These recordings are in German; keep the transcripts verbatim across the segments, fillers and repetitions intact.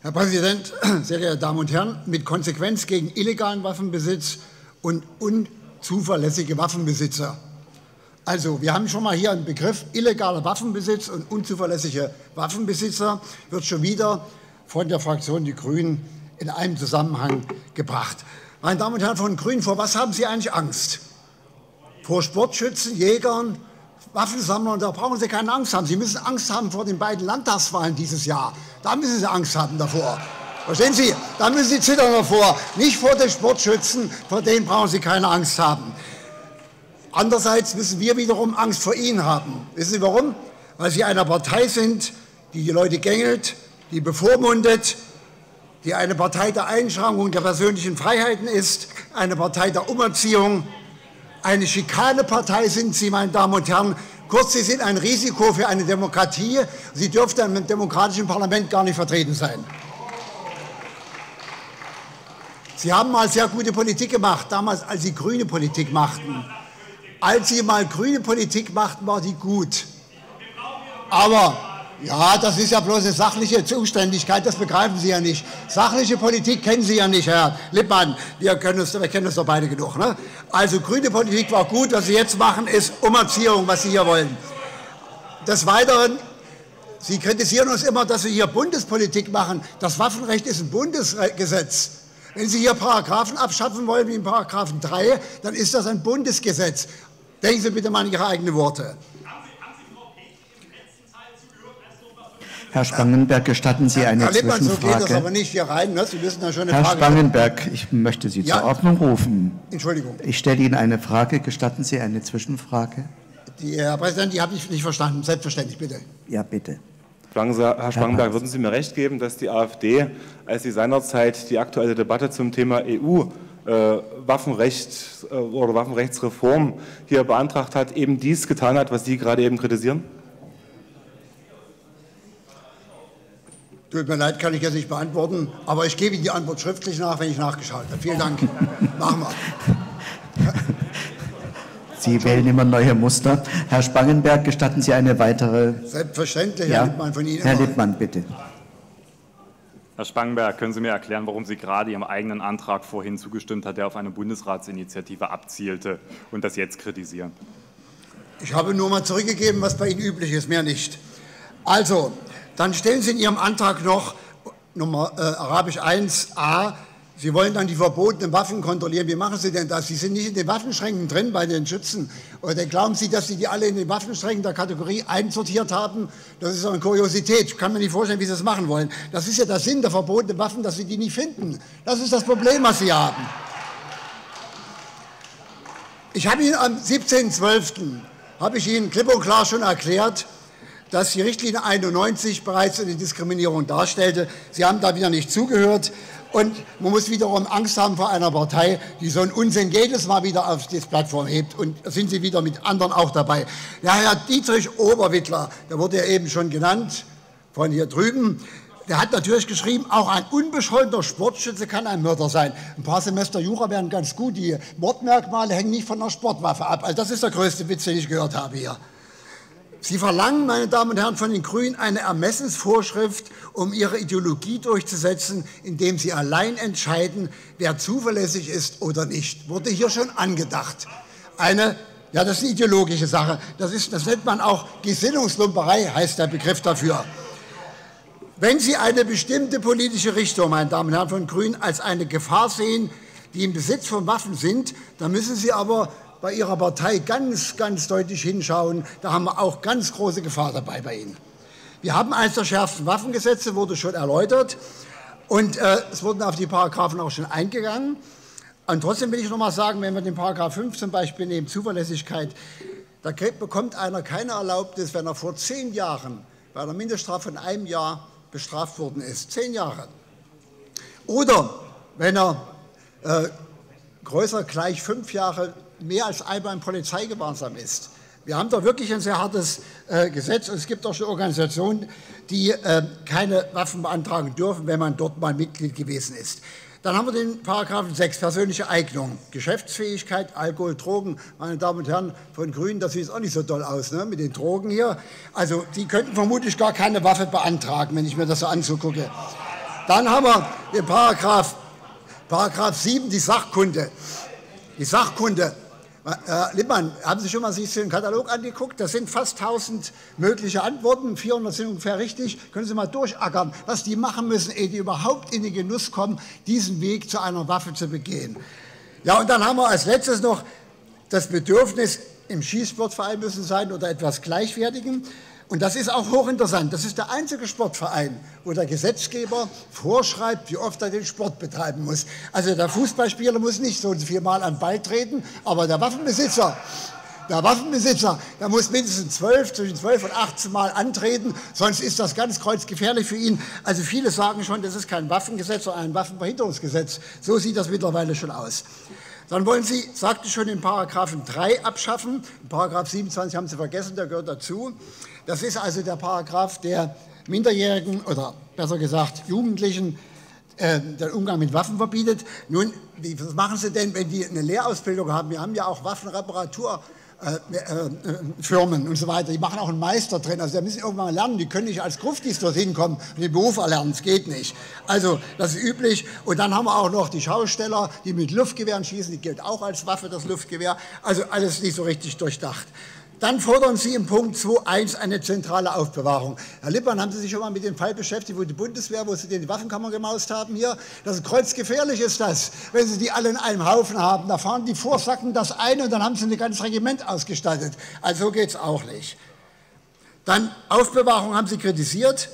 Herr Präsident, sehr geehrte Damen und Herren! Mit Konsequenz gegen illegalen Waffenbesitz und unzuverlässige Waffenbesitzer. Also, wir haben schon mal hier einen Begriff illegaler Waffenbesitz und unzuverlässige Waffenbesitzer, wird schon wieder von der Fraktion Die Grünen in einem Zusammenhang gebracht. Meine Damen und Herren von den Grünen, vor was haben Sie eigentlich Angst? Vor Sportschützen, Jägern, Waffensammlern, da brauchen Sie keine Angst haben. Sie müssen Angst haben vor den beiden Landtagswahlen dieses Jahr. Da müssen Sie Angst haben davor. Verstehen Sie? Da müssen Sie zittern davor. Nicht vor den Sportschützen, vor denen brauchen Sie keine Angst haben. Andererseits müssen wir wiederum Angst vor Ihnen haben. Wissen Sie warum? Weil Sie eine Partei sind, die die Leute gängelt, die bevormundet, die eine Partei der Einschränkung der persönlichen Freiheiten ist, eine Partei der Umerziehung, eine Schikanepartei sind Sie, meine Damen und Herren. Kurz, Sie sind ein Risiko für eine Demokratie. Sie dürften im demokratischen Parlament gar nicht vertreten sein. Sie haben mal sehr gute Politik gemacht, damals, als Sie grüne Politik machten. Als Sie mal grüne Politik machten, war die gut. Aber, ja, das ist ja bloß eine sachliche Zuständigkeit, das begreifen Sie ja nicht. Sachliche Politik kennen Sie ja nicht, Herr Lippmann. Wir, können uns, wir kennen uns doch beide genug. Ne? Also, grüne Politik war gut. Was Sie jetzt machen, ist Umerziehung, was Sie hier wollen. Des Weiteren, Sie kritisieren uns immer, dass wir hier Bundespolitik machen. Das Waffenrecht ist ein Bundesgesetz. Wenn Sie hier Paragraphen abschaffen wollen, wie in Paragraphen drei, dann ist das ein Bundesgesetz. Denken Sie bitte mal an Ihre eigenen Worte. Herr Spangenberg, gestatten Sie eine Herr Lippmann, Zwischenfrage? so geht das aber nicht hier rein. Ne? Sie müssen da schon eine Herr Frage Spangenberg, ich möchte Sie ja. zur Ordnung rufen. Entschuldigung. Ich stelle Ihnen eine Frage. Gestatten Sie eine Zwischenfrage? Die, Herr Präsident, die habe ich nicht verstanden. Selbstverständlich, bitte. Ja, bitte. Herr Spangenberg, würden Sie mir recht geben, dass die AfD, als sie seinerzeit die aktuelle Debatte zum Thema E U-Waffenrecht äh, oder Waffenrechtsreform hier beantragt hat, eben dies getan hat, was Sie gerade eben kritisieren? Tut mir leid, kann ich jetzt nicht beantworten, aber ich gebe Ihnen die Antwort schriftlich nach, wenn ich nachgeschaut habe. Vielen Dank. Machen wir. Sie wählen immer neue Muster. Herr Spangenberg, gestatten Sie eine weitere? Selbstverständlich, ja. Herr Lippmann, von Ihnen Herr immer. Lippmann, bitte. Herr Spangenberg, können Sie mir erklären, warum Sie gerade Ihrem eigenen Antrag vorhin zugestimmt hat, der auf eine Bundesratsinitiative abzielte, und das jetzt kritisieren? Ich habe nur mal zurückgegeben, was bei Ihnen üblich ist, mehr nicht. Also, dann stellen Sie in Ihrem Antrag noch Nummer äh, Arabisch eins a, Sie wollen dann die verbotenen Waffen kontrollieren. Wie machen Sie denn das? Sie sind nicht in den Waffenschränken drin bei den Schützen. Oder glauben Sie, dass Sie die alle in den Waffenschränken der Kategorie einsortiert haben? Das ist doch eine Kuriosität. Ich kann mir nicht vorstellen, wie Sie das machen wollen. Das ist ja der Sinn der verbotenen Waffen, dass Sie die nicht finden. Das ist das Problem, was Sie haben. Ich habe Ihnen am siebzehnten zwölften habe ich Ihnen klipp und klar schon erklärt, dass die Richtlinie einundneunzig bereits eine Diskriminierung darstellte. Sie haben da wieder nicht zugehört. Und man muss wiederum Angst haben vor einer Partei, die so einen Unsinn jedes Mal wieder auf die Plattform hebt. Und da sind Sie wieder mit anderen auch dabei. Ja, Herr Dietrich Oberwittler, der wurde ja eben schon genannt, von hier drüben, der hat natürlich geschrieben, auch ein unbescholtener Sportschütze kann ein Mörder sein. Ein paar Semester Jura wären ganz gut. Die Mordmerkmale hängen nicht von einer Sportwaffe ab. Also das ist der größte Witz, den ich gehört habe hier. Sie verlangen, meine Damen und Herren von den Grünen, eine Ermessensvorschrift, um ihre Ideologie durchzusetzen, indem sie allein entscheiden, wer zuverlässig ist oder nicht. Wurde hier schon angedacht. Eine, ja, das ist eine ideologische Sache. Das, ist, das nennt man auch Gesinnungslumperei, heißt der Begriff dafür. Wenn Sie eine bestimmte politische Richtung, meine Damen und Herren von den Grünen, als eine Gefahr sehen, die im Besitz von Waffen sind, dann müssen Sie aber bei Ihrer Partei ganz, ganz deutlich hinschauen. Da haben wir auch ganz große Gefahr dabei bei Ihnen. Wir haben eines der schärfsten Waffengesetze, wurde schon erläutert. Und äh, es wurden auf die Paragraphen auch schon eingegangen. Und trotzdem will ich noch mal sagen, wenn wir den Paragraph fünf zum Beispiel nehmen, Zuverlässigkeit, da bekommt einer keine Erlaubnis, wenn er vor zehn Jahren bei einer Mindeststrafe von einem Jahr bestraft worden ist. Zehn Jahre. Oder wenn er äh, größer gleich fünf Jahre mehr als einmal im Polizeigewahrsam ist. Wir haben da wirklich ein sehr hartes äh, Gesetz. Und es gibt auch schon Organisationen, die äh, keine Waffen beantragen dürfen, wenn man dort mal Mitglied gewesen ist. Dann haben wir den Paragraphen sechs, persönliche Eignung, Geschäftsfähigkeit, Alkohol, Drogen. Meine Damen und Herren von Grünen, das sieht auch nicht so toll aus, ne, mit den Drogen hier. Also die könnten vermutlich gar keine Waffe beantragen, wenn ich mir das so anzugucke. Dann haben wir den Paragraph, Paragraph sieben, die Sachkunde. Die Sachkunde. Herr Lippmann, haben Sie schon mal sich den Katalog angeguckt? Das sind fast tausend mögliche Antworten, vierhundert sind ungefähr richtig. Können Sie mal durchackern, was die machen müssen, ehe die überhaupt in den Genuss kommen, diesen Weg zu einer Waffe zu begehen. Ja, und dann haben wir als letztes noch das Bedürfnis, im Schießsportverein müssen sein oder etwas Gleichwertigem. Und das ist auch hochinteressant. Das ist der einzige Sportverein, wo der Gesetzgeber vorschreibt, wie oft er den Sport betreiben muss. Also der Fußballspieler muss nicht so viel Mal an den Ball treten, aber der Waffenbesitzer, der Waffenbesitzer, der muss mindestens zwölf, zwischen zwölf und achtzehn Mal antreten, sonst ist das ganz kreuzgefährlich für ihn. Also viele sagen schon, das ist kein Waffengesetz, sondern ein Waffenverhinderungsgesetz. So sieht das mittlerweile schon aus. Dann wollen Sie, sagte schon, den Paragraphen drei abschaffen. Paragraph siebenundzwanzig haben Sie vergessen, der gehört dazu. Das ist also der Paragraph, der Minderjährigen oder besser gesagt Jugendlichen äh, den Umgang mit Waffen verbietet. Nun, wie, was machen Sie denn, wenn die eine Lehrausbildung haben? Wir haben ja auch Waffenreparatur. Äh, äh, Firmen und so weiter, die machen auch einen Meister drin, also die müssen irgendwann mal lernen, die können nicht als Gruftis dorthin kommen und den Beruf erlernen, das geht nicht. Also das ist üblich. Und dann haben wir auch noch die Schausteller, die mit Luftgewehren schießen, die gilt auch als Waffe, das Luftgewehr, also alles nicht so richtig durchdacht. Dann fordern Sie im Punkt zwei Punkt eins eine zentrale Aufbewahrung. Herr Lippmann, haben Sie sich schon mal mit dem Fall beschäftigt, wo die Bundeswehr, wo Sie die Waffenkammer gemaust haben hier? Das ist kreuzgefährlich ist das, wenn Sie die alle in einem Haufen haben. Da fahren die vor, sacken das ein und dann haben Sie ein ganzes Regiment ausgestattet. Also so geht es auch nicht. Dann Aufbewahrung haben Sie kritisiert.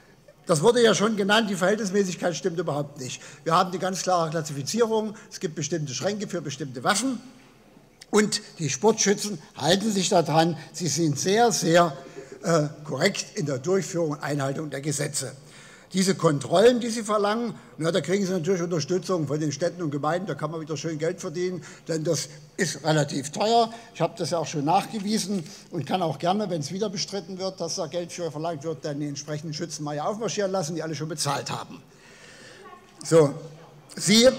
Das wurde ja schon genannt, die Verhältnismäßigkeit stimmt überhaupt nicht. Wir haben die ganz klare Klassifizierung. Es gibt bestimmte Schränke für bestimmte Waffen. Und die Sportschützen halten sich daran. Sie sind sehr, sehr äh, korrekt in der Durchführung und Einhaltung der Gesetze. Diese Kontrollen, die Sie verlangen, na, da kriegen Sie natürlich Unterstützung von den Städten und Gemeinden. Da kann man wieder schön Geld verdienen, denn das ist relativ teuer. Ich habe das ja auch schon nachgewiesen und kann auch gerne, wenn es wieder bestritten wird, dass da Geld für verlangt wird, dann die entsprechenden Schützen mal hier aufmarschieren lassen, die alle schon bezahlt haben. So, Sie...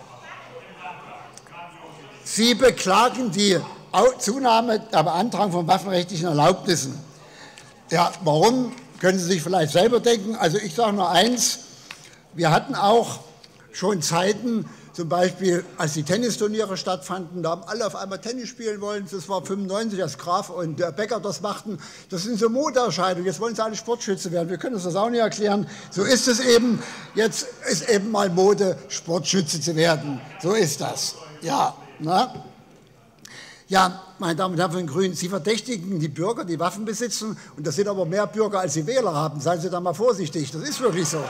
Sie beklagen die Zunahme der Beantragung von waffenrechtlichen Erlaubnissen. Ja, warum, können Sie sich vielleicht selber denken. Also ich sage nur eins, wir hatten auch schon Zeiten, zum Beispiel als die Tennisturniere stattfanden, da haben alle auf einmal Tennis spielen wollen. Das war fünfundneunzig, als Graf und der Becker das machten. Das sind so Modeerscheinungen. Jetzt wollen sie alle Sportschütze werden. Wir können uns das auch nicht erklären. So ist es eben. Jetzt ist eben mal Mode, Sportschütze zu werden. So ist das. Ja. Na? Ja, meine Damen und Herren von den Grünen, Sie verdächtigen die Bürger, die Waffen besitzen, und das sind aber mehr Bürger, als Sie Wähler haben. Seien Sie da mal vorsichtig, das ist wirklich so.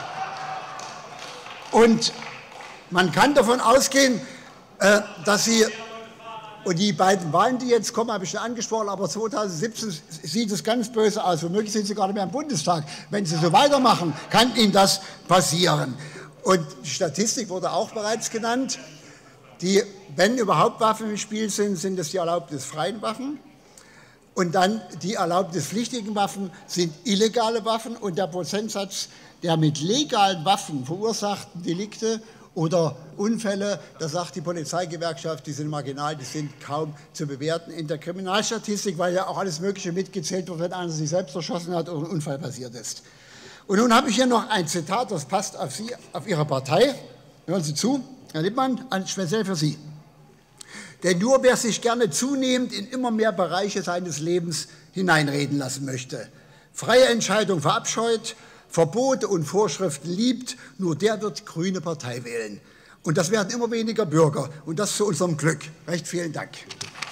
Und man kann davon ausgehen, äh, dass Sie, und die beiden Wahlen, die jetzt kommen, habe ich schon angesprochen, aber zweitausendsiebzehn sieht es ganz böse aus. Womöglich sind Sie gar nicht mehr im Bundestag. Wenn Sie so weitermachen, kann Ihnen das passieren. Und die Statistik wurde auch bereits genannt. Die, wenn überhaupt Waffen im Spiel sind, sind es die erlaubnisfreien Waffen. Und dann die erlaubnispflichtigen Waffen sind illegale Waffen. Und der Prozentsatz der mit legalen Waffen verursachten Delikte oder Unfälle, da sagt die Polizeigewerkschaft, die sind marginal, die sind kaum zu bewerten in der Kriminalstatistik, weil ja auch alles Mögliche mitgezählt wird, wenn einer sich selbst erschossen hat oder ein Unfall passiert ist. Und nun habe ich hier noch ein Zitat, das passt auf Sie, auf Ihre Partei. Hören Sie zu. Herr Lippmann, speziell für Sie. Denn nur wer sich gerne zunehmend in immer mehr Bereiche seines Lebens hineinreden lassen möchte, freie Entscheidung verabscheut, Verbote und Vorschriften liebt, nur der wird Grüne Partei wählen. Und das werden immer weniger Bürger. Und das zu unserem Glück. Recht vielen Dank.